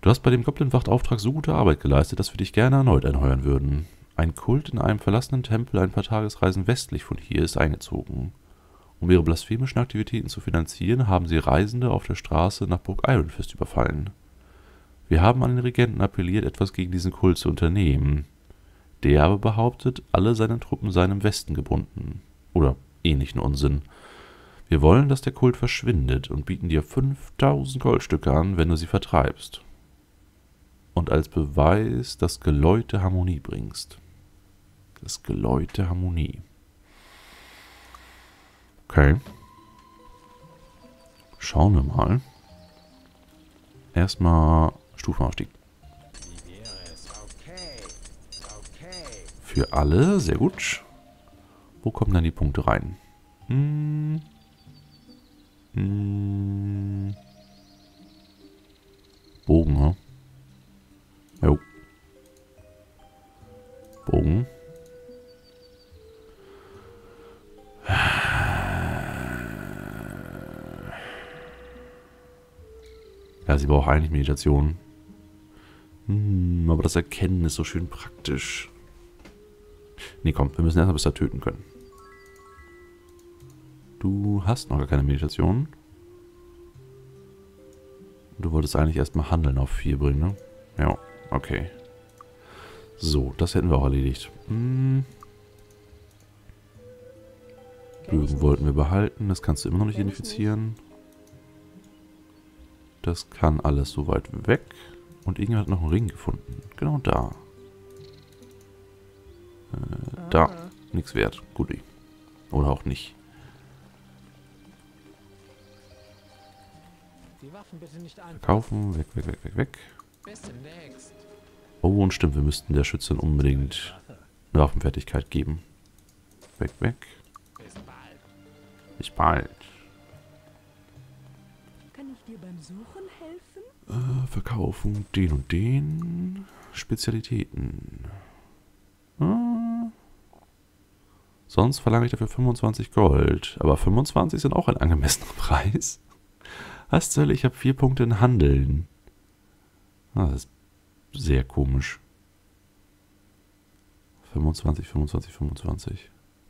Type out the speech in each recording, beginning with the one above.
Du hast bei dem Goblin-Wachtauftrag so gute Arbeit geleistet, dass wir dich gerne erneut anheuern würden. Ein Kult in einem verlassenen Tempel ein paar Tagesreisen westlich von hier ist eingezogen. Um ihre blasphemischen Aktivitäten zu finanzieren, haben sie Reisende auf der Straße nach Burg Ironfist überfallen. Wir haben an den Regenten appelliert, etwas gegen diesen Kult zu unternehmen. Der aber behauptet, alle seine Truppen seien im Westen gebunden. Oder ähnlichen Unsinn. Wir wollen, dass der Kult verschwindet und bieten dir 5000 Goldstücke an, wenn du sie vertreibst. Und als Beweis das Geläute Harmonie bringst. Das Geläute Harmonie. Okay. Schauen wir mal. Erstmal Stufenaufstieg. Für alle, sehr gut. Wo kommen dann die Punkte rein? Bogen, ne? Jo. Bogen. Ja, sie braucht eigentlich Meditation. Aber das Erkennen ist so schön praktisch. Nee, komm, wir müssen erstmal bis da töten können. Du hast noch gar keine Meditation. Du wolltest eigentlich erstmal Handeln auf 4 bringen, ne? Ja, okay. So, das hätten wir auch erledigt. Bögen wollten wir behalten. Das kannst du immer noch nicht identifizieren. Das kann alles so weit weg. Und irgendjemand hat noch einen Ring gefunden. Genau da. Da. Nichts wert. Guti. Oder auch nicht. Verkaufen. Weg, weg, weg, weg, weg. Oh, und stimmt. Wir müssten der Schützin unbedingt eine Waffenfertigkeit geben. Weg, weg. Bis bald. Kann ich dir beim Suchen helfen? Verkaufen den und den. Spezialitäten. Sonst verlange ich dafür 25 Gold. Aber 25 sind auch ein angemessener Preis. Was zur Hölle? Ich habe 4 Punkte in Handeln. Das ist sehr komisch. 25, 25, 25.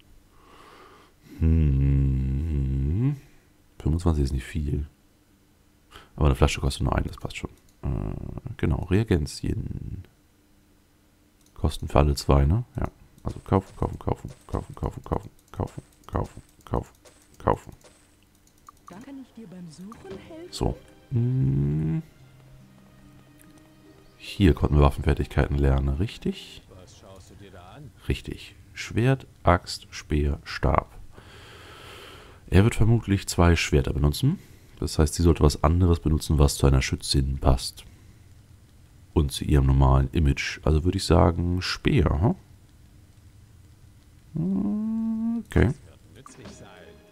25 ist nicht viel. Aber eine Flasche kostet nur 1, das passt schon. Genau, Reagenzien. Kosten für alle 2, ne? Ja. Also kaufen, kaufen, kaufen, kaufen, kaufen, kaufen, kaufen, kaufen, kaufen, kaufen. Kann ich dir beim Suchen helfen? So. Hier konnten wir Waffenfertigkeiten lernen, richtig? Was schaust du dir da an? Richtig. Schwert, Axt, Speer, Stab. Er wird vermutlich 2 Schwerter benutzen. Das heißt, sie sollte was anderes benutzen, was zu einer Schützin passt. Und zu ihrem normalen Image. Also würde ich sagen, Speer. Okay. Das wird nützlich sein.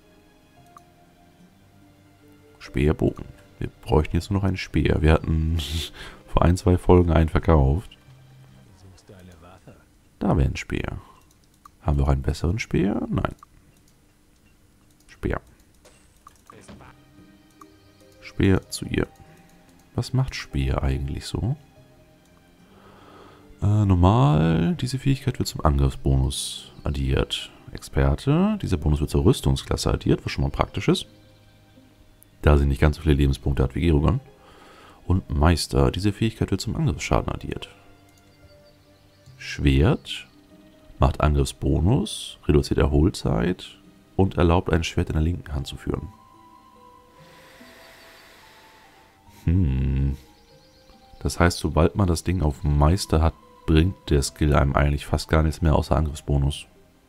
Speerbogen. Wir bräuchten jetzt nur noch einen Speer. Wir hatten vor 1, 2 Folgen einen verkauft. Du suchst eine Waffe. Da wäre ein Speer. Haben wir auch einen besseren Speer? Nein. Speer. Speer zu ihr. Was macht Speer eigentlich so? Normal, diese Fähigkeit wird zum Angriffsbonus addiert. Experte, dieser Bonus wird zur Rüstungsklasse addiert, was schon mal praktisch ist. Da sie nicht ganz so viele Lebenspunkte hat wie Gerugon. Und Meister, diese Fähigkeit wird zum Angriffsschaden addiert. Schwert macht Angriffsbonus, reduziert Erholzeit und erlaubt ein Schwert in der linken Hand zu führen. Das heißt, sobald man das Ding auf Meister hat, bringt der Skill einem eigentlich fast gar nichts mehr außer Angriffsbonus.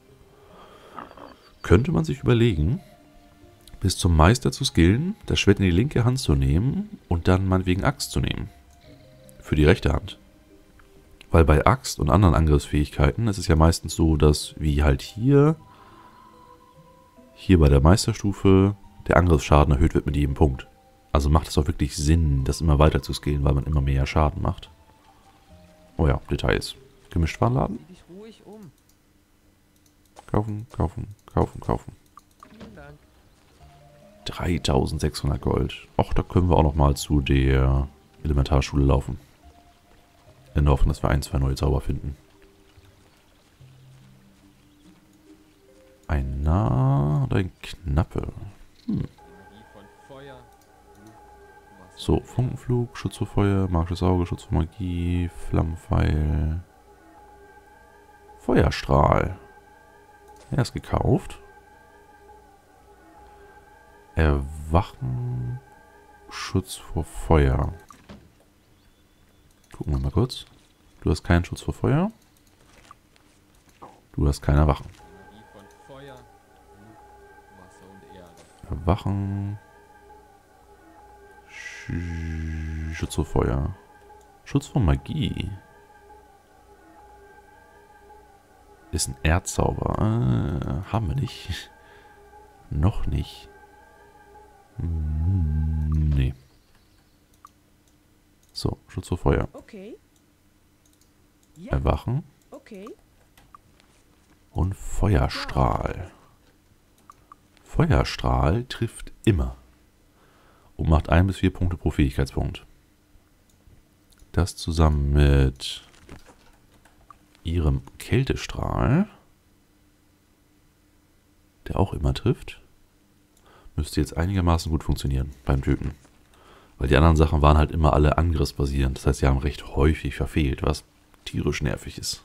Könnte man sich überlegen, bis zum Meister zu skillen, das Schwert in die linke Hand zu nehmen und dann meinetwegen Axt zu nehmen. Für die rechte Hand. Weil bei Axt und anderen Angriffsfähigkeiten ist es ja meistens so, dass wie halt hier bei der Meisterstufe der Angriffsschaden erhöht wird mit jedem Punkt. Also macht es auch wirklich Sinn, das immer weiter zu skillen, weil man immer mehr Schaden macht. Oh ja, Details. Gemischtwarenladen. Sieh dich ruhig um. Kaufen, kaufen, kaufen, kaufen. Vielen Dank. 3600 Gold. Och, da können wir auch noch mal zu der Elementarschule laufen. In der Hoffnung, dass wir ein, zwei neue Zauber finden. Ein Nah und ein Knappe. So, Funkenflug, Schutz vor Feuer, magisches Auge, Schutz vor Magie, Flammenpfeil, Feuerstrahl. Er ist gekauft. Erwachen, Schutz vor Feuer. Gucken wir mal kurz. Du hast keinen Schutz vor Feuer. Du hast kein Erwachen. Erwachen. Schutz vor Feuer. Schutz vor Magie. Ist ein Erdzauber. Haben wir nicht. Noch nicht. Nee. So, Schutz vor Feuer. Okay. Ja, Erwachen. okay. Und Feuerstrahl. Feuerstrahl trifft immer. Und macht 1 bis 4 Punkte pro Fähigkeitspunkt. Das zusammen mit ihrem Kältestrahl, der auch immer trifft, müsste jetzt einigermaßen gut funktionieren beim Töten. Weil die anderen Sachen waren halt immer alle angriffsbasierend. Das heißt, sie haben recht häufig verfehlt, was tierisch nervig ist.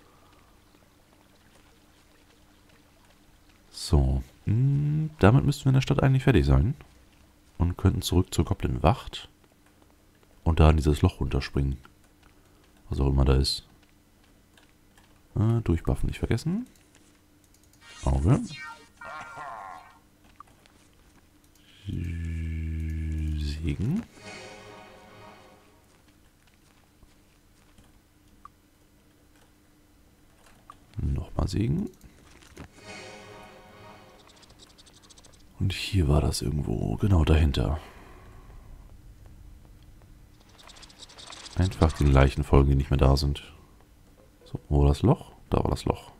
So, damit müssten wir in der Stadt eigentlich fertig sein. Und könnten zurück zur Goblin-Wacht und da in dieses Loch runterspringen. Was auch immer da ist. Durchbuffen nicht vergessen. Auge. Segen. Nochmal Segen. Und hier war das irgendwo, genau dahinter. Einfach die Leichen folgen, die nicht mehr da sind. So, wo war das Loch? Da war das Loch.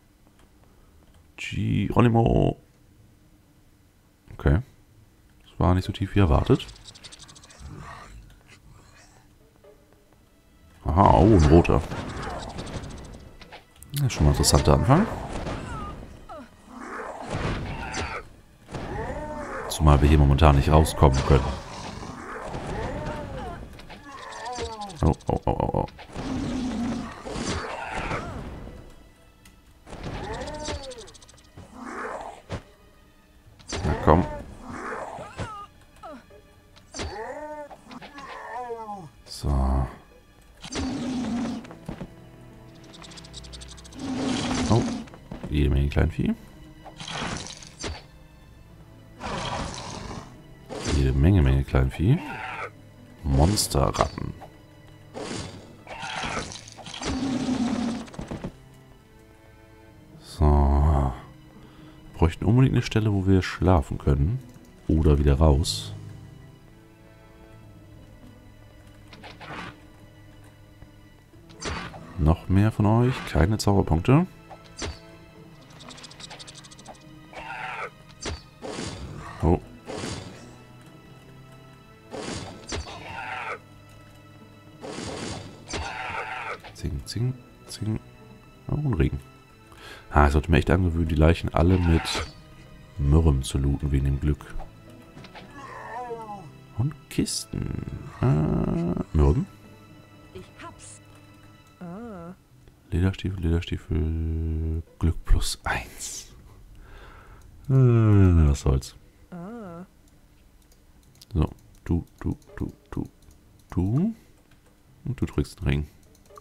Geronimo. Okay. Das war nicht so tief wie erwartet. Aha, oh, ein roter. Das ist schon mal ein interessanter Anfang. Zumal wir hier momentan nicht rauskommen können. Oh, oh, oh, oh, oh. Na komm. So. Oh, jede Menge Kleinvieh. Jede Menge Kleinvieh. Monsterratten. So. Wir bräuchten unbedingt eine Stelle, wo wir schlafen können. Oder wieder raus. Noch mehr von euch. Keine Zauberpunkte. Oh. Zing, zing, zing. Oh, ein Regen. Ah, ich sollte mir echt angewöhnen, die Leichen alle mit Myrrhem zu looten, wegen dem Glück. Und Kisten. Myrrhem. Ich hab's. Lederstiefel, Lederstiefel. Glück plus 1. Was soll's. So. Du. Und du drückst den Ring.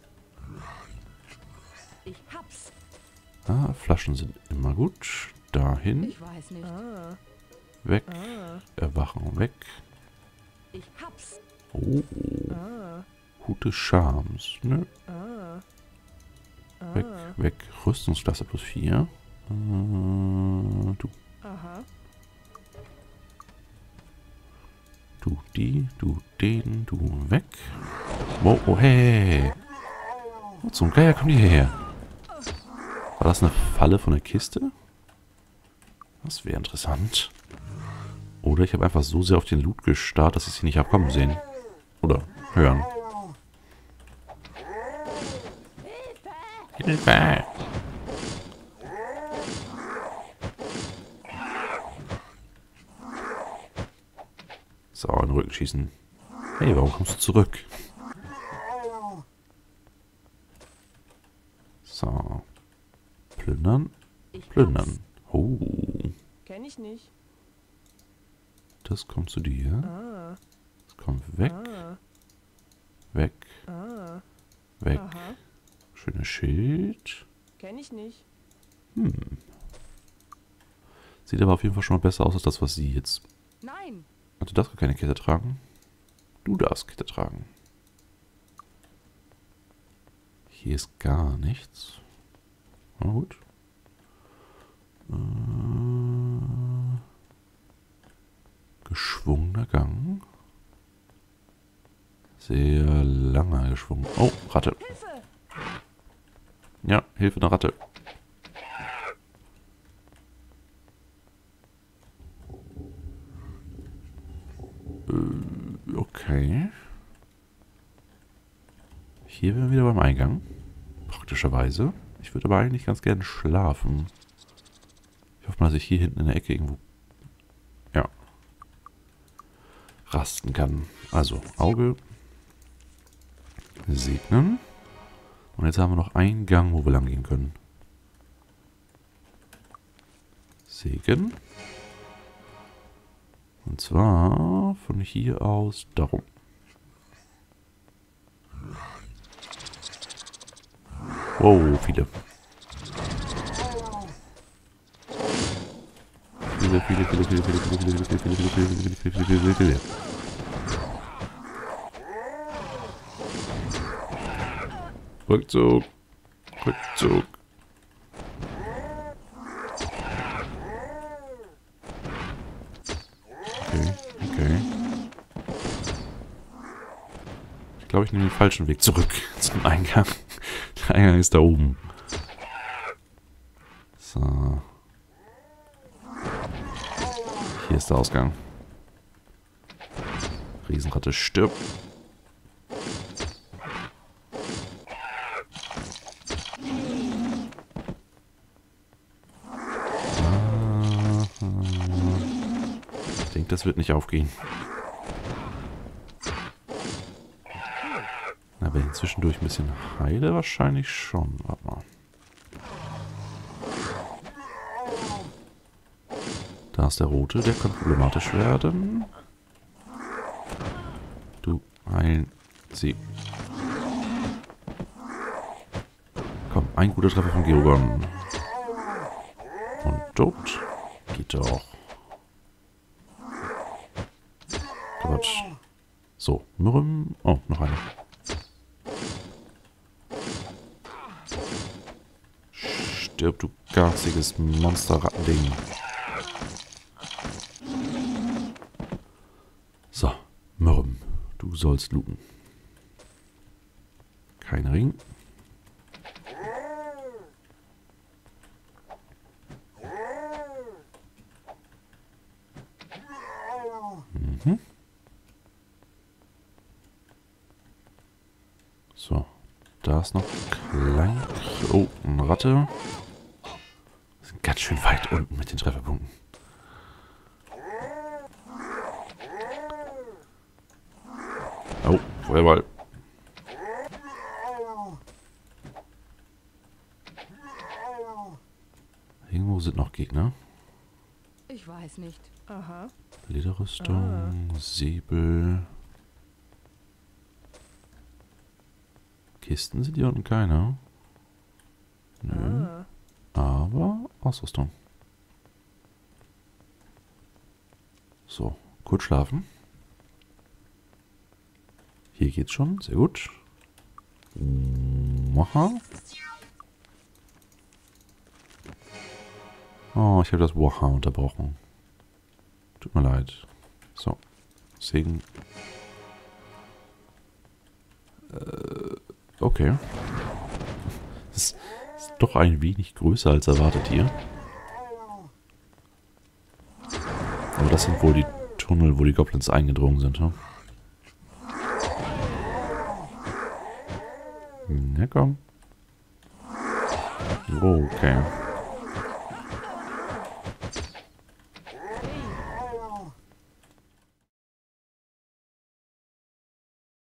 Ich hab's. Ah, Flaschen sind immer gut. Dahin. Ich weiß nicht. Weg. Erwachen weg. Ich hab's. Oh. Hut des Charmes. Nö. Weg, weg. Rüstungsklasse plus 4. Du. Aha. Du die, du den, du weg. Oh, oh hey. Wo zum Geier kommt die hierher? War das eine Falle von der Kiste? Das wäre interessant. Oder ich habe einfach so sehr auf den Loot gestarrt, dass ich sie nicht habe kommen sehen. Oder hören. Hilfe! So, in den Rücken schießen. Hey, warum kommst du zurück? So. Plündern. Ich Plündern. Oh. Kenn ich nicht. Das kommt zu dir. Ah, Das kommt weg. ah, Weg. ah. Weg. Aha. Schönes Schild. Kenn ich nicht. Sieht aber auf jeden Fall schon mal besser aus als das, was sie jetzt... Nein. Du darfst gar keine Kette tragen. Du darfst Kette tragen. Hier ist gar nichts. Na gut. Geschwungener Gang. Sehr langer geschwungen. Oh, Ratte. Hilfe. Ja, Hilfe, eine Ratte. Okay. Hier wären wir wieder beim Eingang. Praktischerweise. Ich würde aber eigentlich ganz gerne schlafen. Ich hoffe mal, dass ich hier hinten in der Ecke irgendwo... Ja. Rasten kann. Also, Auge. Segnen. Und jetzt haben wir noch einen Gang, wo wir lang gehen können. Segen. Und zwar von hier aus darum. Wow, viele. Viele. Rückzug. Rückzug. Okay. Ich glaube, ich nehme den falschen Weg zurück zum Eingang. Der Eingang ist da oben. So. Hier ist der Ausgang. Riesenratte stirbt. Ich denke, das wird nicht aufgehen. Na, wenn ich zwischendurch ein bisschen heile, wahrscheinlich schon. Warte mal. Da ist der rote, der kann problematisch werden. Du heilen sie. Komm, ein guter Treffer von Geogon. Und tot. Geht doch. Quatsch. So, Mürren. Oh, noch eine. Stirb, du garziges Monsterrattending. So, Mürren. Du sollst looten. Kein Ring. So, da ist noch klein. Oh, eine Ratte. Wir sind ganz schön weit unten mit den Trefferpunkten. Oh, Feuerball. Irgendwo sind noch Gegner. Ich weiß nicht. Aha. Lederrüstung, Säbel. Kisten sind hier unten keine. Nö. Ah. Aber Ausrüstung. So, kurz schlafen. Hier geht's schon, sehr gut. Waha. Oh, ich habe das Waha unterbrochen. Tut mir leid. So, Segen. Okay. Das ist doch ein wenig größer als erwartet hier. Aber das sind wohl die Tunnel, wo die Goblins eingedrungen sind, hm? Na komm. Oh, okay.